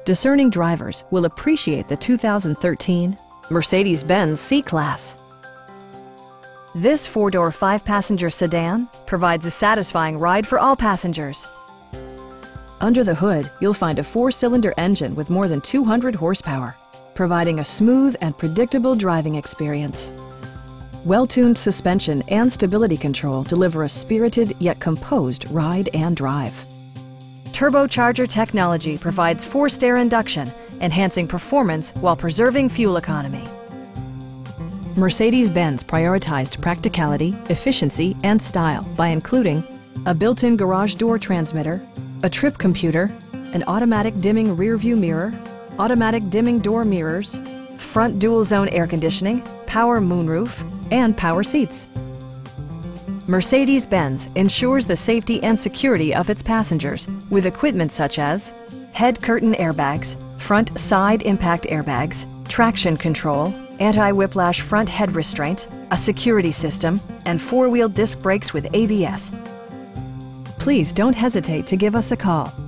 Discerning drivers will appreciate the 2013 Mercedes-Benz C-Class. This four-door, five-passenger sedan provides a satisfying ride for all passengers. Under the hood, you'll find a four-cylinder engine with more than 200 horsepower, providing a smooth and predictable driving experience. Well-tuned suspension and stability control deliver a spirited yet composed ride and drive. Turbocharger technology provides forced air induction, enhancing performance while preserving fuel economy. Mercedes-Benz prioritized practicality, efficiency, and style by including a built-in garage door transmitter, a trip computer, an automatic dimming rear-view mirror, automatic dimming door mirrors, front dual-zone air conditioning, power moonroof, and power seats. Mercedes-Benz ensures the safety and security of its passengers with equipment such as head curtain airbags, front side impact airbags, traction control, anti-whiplash front head restraints, a security system, and four-wheel disc brakes with ABS. Please don't hesitate to give us a call.